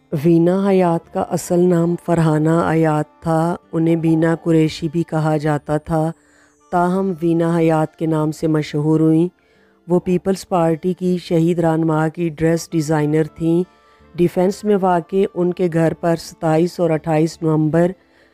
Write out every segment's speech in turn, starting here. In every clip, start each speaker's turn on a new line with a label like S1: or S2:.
S1: وینا حیات کا اصل نام فرحانہ حیات تھا۔ انہیں بینا قریشی بھی کہا جاتا تھا، تاہم وینا حیات کے نام سے مشہور ہوئیں۔ وہ پیپلز پارٹی کی شہید رہنما کی ڈریس ڈیزائنر تھیں۔ ڈیفنس میں واقع ان کے گھر پر 27 اور 28 نومبر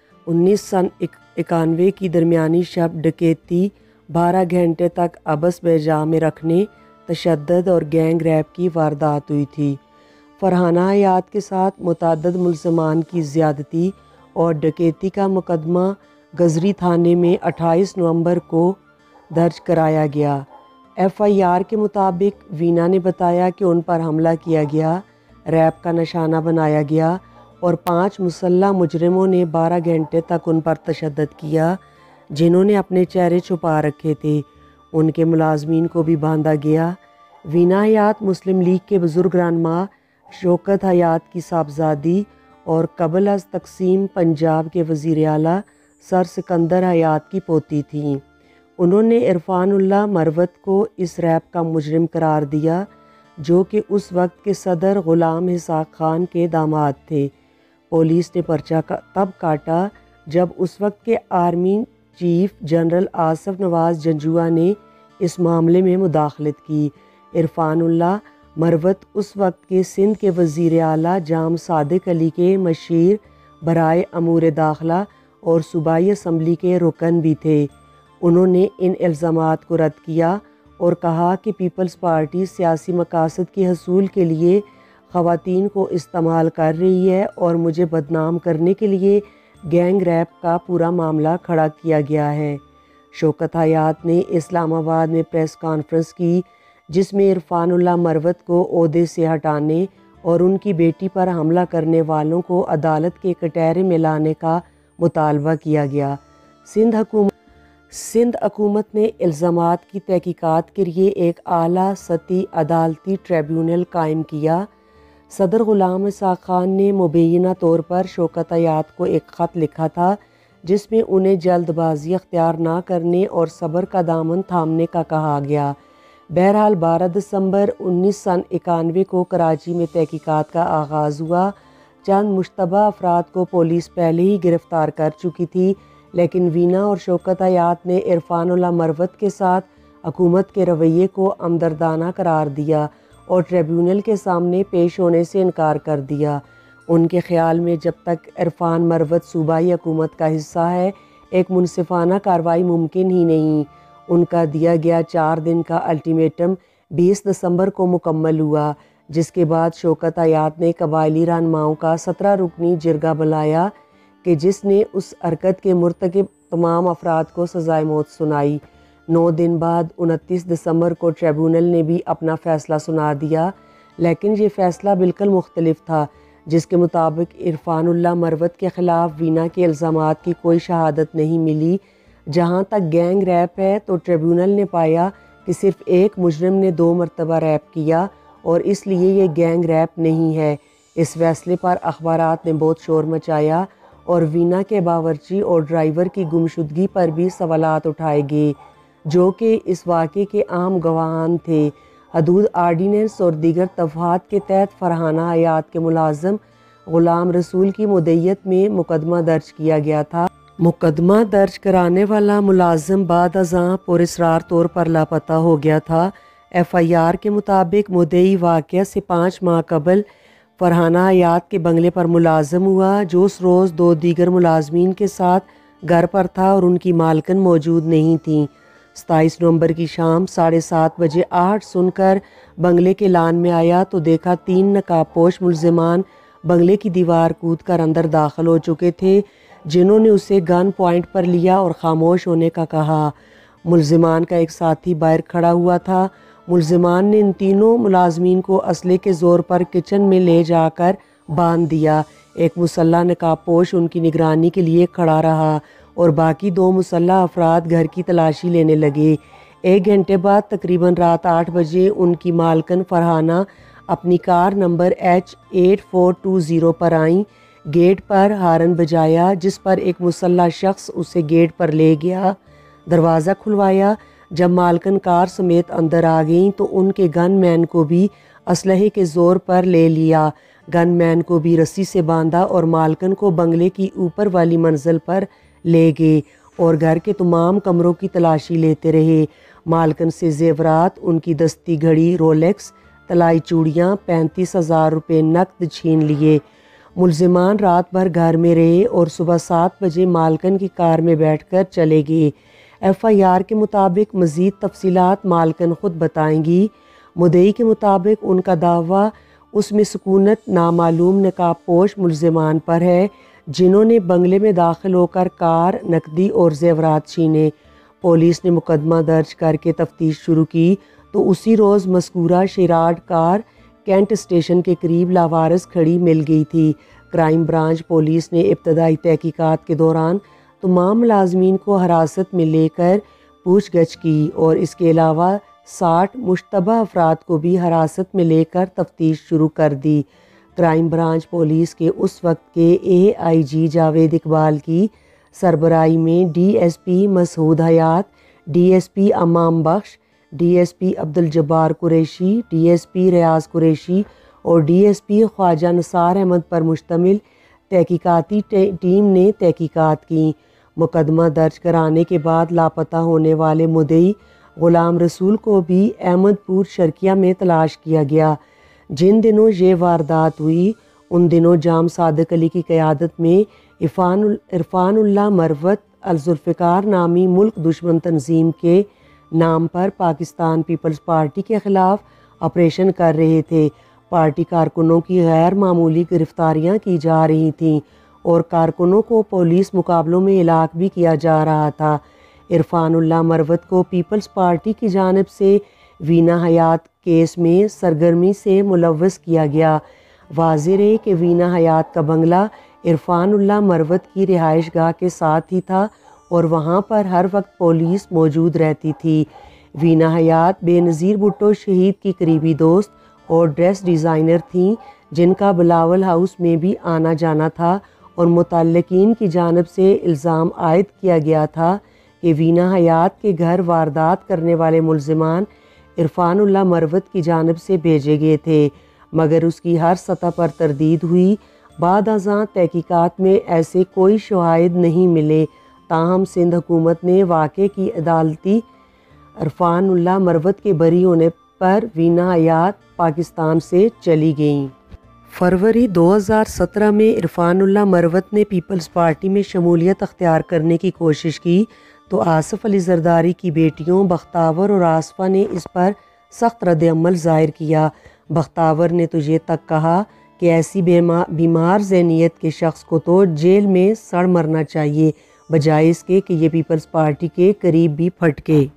S1: 1991 کی درمیانی شب ڈکیتی، 12 گھنٹے تک حبس بے جا میں رکھنے، تشدد اور گینگ ریپ کی واردات ہوئی تھی۔ فرحانہ حیات کے ساتھ متعدد ملزمان کی زیادتی اور ڈکیتی کا مقدمہ گزری تھانے میں 28 نومبر کو درج کرایا گیا۔ ایف آئی آر کے مطابق وینا نے بتایا کہ ان پر حملہ کیا گیا، ریپ کا نشانہ بنایا گیا اور 5 مسلح مجرموں نے 12 گھنٹے تک ان پر تشدد کیا، جنہوں نے اپنے چہرے چھپا رکھے تھے۔ ان کے ملازمین کو بھی باندھا گیا۔ وینا حیات مسلم لیگ کے بزرگ رہنما شوکت حیات کی صاحبزادی اور قبل از تقسیم پنجاب کے وزیر اعلیٰ سر سکندر حیات کی پوتی تھیں۔ انہوں نے عرفان اللہ مروت کو اس ریپ کا مجرم قرار دیا، جو کہ اس وقت کے صدر غلام اسحاق خان کے داماد تھے۔ پولیس نے پرچہ تب کاٹا جب اس وقت کے army chief general Asif Nawaz Janjua نے اس معاملے میں مداخلت کی۔ عرفان اللہ مروت اس وقت کے سندھ کے وزیر اعلیٰ جام صادق علی کے مشیر برائے امور داخلہ اور صوبائی اسمبلی کے رکن بھی تھے۔ انہوں نے ان الزامات کو رد کیا اور کہا کہ پیپلز پارٹی سیاسی مقاصد کے حصول کے لیے خواتین کو استعمال کر رہی ہے اور مجھے بدنام کرنے کے لیے گینگ ریپ کا پورا معاملہ کھڑا کیا گیا ہے۔ شوکت حیات نے اسلام آباد میں پریس کانفرنس کی، جس میں عرفان اللہ مروت کو عہدے سے ہٹانے اور ان کی بیٹی پر حملہ کرنے والوں کو عدالت کے کٹہرے میں لانے کا مطالبہ کیا گیا۔ سندھ حکومت نے الزامات کی تحقیقات کے لیے ایک اعلیٰ سطحی عدالتی ٹریبیونل قائم کیا۔ صدر غلام اسحاق خان نے مبینہ طور پر شوکت حیات کو ایک خط لکھا تھا، جس میں انہیں جلد بازی اختیار نہ کرنے اور صبر کا دامن تھامنے کا کہا گیا۔ بہرحال 12 دسمبر 1991 کو کراچی میں تحقیقات کا آغاز ہوا۔ چند مشتبہ افراد کو پولیس پہلے ہی گرفتار کر چکی تھی، لیکن وینا اور شوکت حیات نے عرفان اللہ مروت کے ساتھ حکومت کے رویے کو ہمدردانہ قرار دیا اور ٹریبیونل کے سامنے پیش ہونے سے انکار کر دیا۔ ان کے خیال میں جب تک عرفان مروت صوبائی حکومت کا حصہ ہے، ایک منصفانہ کارروائی ممکن ہی نہیں۔ ان کا دیا گیا 4 دن کا الٹیمیٹم 20 دسمبر کو مکمل ہوا، جس کے بعد شوکت حیات نے قبائلی رہنماؤں کا 17 رکنی جرگہ بلایا کہ جس نے اس حرکت کے مرتکب تمام افراد کو سزائے موت سنائی۔ 9 دن بعد 29 دسمبر کو ٹریبیونل نے بھی اپنا فیصلہ سنا دیا، لیکن یہ فیصلہ بالکل مختلف تھا، جس کے مطابق عرفان اللہ مروت کے خلاف وینا کے الزامات کی کوئی شہادت نہیں ملی۔ جہاں تک گینگ ریپ ہے تو ٹریبیونل نے پایا کہ صرف ایک مجرم نے 2 مرتبہ ریپ کیا اور اس لیے یہ گینگ ریپ نہیں ہے۔ اس فیصلے پر اخبارات نے بہت شور مچایا اور وینا کے باورچی اور ڈرائیور کی گمشدگی پر بھی سوالات اٹھائے گئے، جو کہ اس واقعے کے عام گواہان تھے۔ حدود آرڈیننس اور دیگر دفعات کے تحت فرحانہ حیات کے ملازم غلام رسول کی مدعیت میں مقدمہ درج کیا گیا تھا۔ مقدمہ درج کرانے والا ملازم بعد ازاں پراسرار طور پر لاپتہ ہو گیا تھا۔ ایف آئی آر کے مطابق مدعی واقعہ سے 5 ماہ قبل فرحانہ حیات کے بنگلے پر ملازم ہوا، جو اس روز 2 دیگر ملازمین کے ساتھ گھر پر تھا اور ان کی مالکن موجود نہیں تھیں۔ 27 نومبر کی شام 7:30 بجے آہٹ سن کر بنگلے کے لان میں آیا تو دیکھا 3 نقاب پوش ملزمان بنگلے کی دیوار کود کر اندر داخل ہو چکے تھے، جنہوں نے اسے گن پوائنٹ پر لیا اور خاموش ہونے کا کہا۔ ملزمان کا ایک ساتھی باہر کھڑا ہوا تھا۔ ملزمان نے ان تینوں ملازمین کو اسلحے کے زور پر کچن میں لے جا کر باندھ دیا۔ ایک مسلح نقاب پوش ان کی نگرانی کے لیے کھڑا رہا اور باقی 2 مسلح افراد گھر کی تلاشی لینے لگے۔ 1 گھنٹے بعد تقریباً رات 8 بجے ان کی مالکن فرحانہ اپنی کار نمبر H8420 پر آئیں۔ گیٹ پر ہارن بجایا، جس پر ایک مسلح شخص اسے گیٹ پر لے گیا۔ دروازہ کھلوایا۔ جب مالکن کار سمیت اندر آ گئیں تو ان کے گن مین کو بھی اسلحے کے زور پر لے لیا۔ گن مین کو بھی رسی سے باندھا اور مالکن کو بنگلے کی اوپر والی منزل پر لے گئے اور گھر کے تمام کمروں کی تلاشی لیتے رہے۔ مالکن سے زیورات، ان کی دستی گھڑی رولیکس، طلائی چوڑیاں، 35,000 روپے نقد چھین لیے۔ ملزمان رات بھر گھر میں رہے اور صبح 7 بجے مالکن کی کار میں بیٹھ کر چلے گئے۔ FIR کے مطابق مزید تفصیلات مالکن خود بتائیں گی۔ مدعی کے مطابق ان کا دعویٰ اس میں سکونت نامعلوم نقاب پوش ملزمان پر ہے جنہوں نے بنگلے میں داخل ہو کر کار، نقدی اور زیورات چھینے۔ پولیس نے مقدمہ درج کر کے تفتیش شروع کی تو اسی روز مذکورہ شیراڈ کار کینٹ اسٹیشن کے قریب لاوارث کھڑی مل گئی تھی۔ کرائم برانچ پولیس نے ابتدائی تحقیقات کے دوران تمام ملازمین کو حراست میں لے کر پوچھ گچھ کی اور اس کے علاوہ 60 مشتبہ افراد کو بھی حراست میں لے کر تفتیش شروع کر دی۔ کرائم برانچ پولیس کے اس وقت کے AIG جاوید اقبال کی سربراہی میں DSP مسعود حیات، DSP Imam Bakhsh, DSP Abdul Jabbar Qureshi, DSP ریاض قریشی اور DSP خواجہ نثار احمد پر مشتمل تحقیقاتی ٹیم نے تحقیقات کی۔ مقدمہ درج کرانے کے بعد لاپتہ ہونے والے مدعی غلام رسول کو بھی احمد پور شرقیہ میں تلاش کیا گیا۔ جن دنوں یہ واردات ہوئی ان دنوں جام صادق علی کی قیادت میں عرفان اللہ مروت الذوالفقار نامی ملک دشمن تنظیم کے نام پر پاکستان پیپلز پارٹی کے خلاف آپریشن کر رہے تھے۔ پارٹی کارکنوں کی غیر معمولی گرفتاریاں کی جا رہی تھیں اور کارکنوں کو پولیس مقابلوں میں ہلاک بھی کیا جا رہا تھا۔ عرفان اللہ مروت کو پیپلز پارٹی کی جانب سے وینا حیات کیس میں سرگرمی سے ملوث کیا گیا۔ واضح ہے کہ وینا حیات کا بنگلہ عرفان اللہ مروت کی رہائش گاہ کے ساتھ ہی تھا اور وہاں پر ہر وقت پولیس موجود رہتی تھی۔ وینا حیات بے نظیر بھٹو شہید کی قریبی دوست اور ڈریس ڈیزائنر تھیں جن کا بلاول ہاؤس میں بھی آنا جانا تھا اور متعلقین کی جانب سے الزام عائد کیا گیا تھا کہ وینا حیات کے گھر واردات کرنے والے ملزمان عرفان اللہ مروت کی جانب سے بھیجے گئے تھے، مگر اس کی ہر سطح پر تردید ہوئی۔ بعد ازاں تحقیقات میں ایسے کوئی شواہد نہیں ملے، تاہم سندھ حکومت نے واقعے کی عدالتی عرفان اللہ مروت کے بری ہونے پر وینا حیات پاکستان سے چلی گئیں۔ فروری 2017 میں عرفان اللہ مروت نے پیپلز پارٹی میں شمولیت اختیار کرنے کی کوشش کی تو آصف علی زرداری کی بیٹیوں بختاور اور آصفہ نے اس پر سخت رد عمل ظاہر کیا۔ بختاور نے تو یہ تک کہا کہ ایسی بیمار ذہنیت کے شخص کو تو جیل میں سڑ مرنا چاہیے بجائے اس کے کہ یہ پیپلز پارٹی کے قریب بھی پھٹکے۔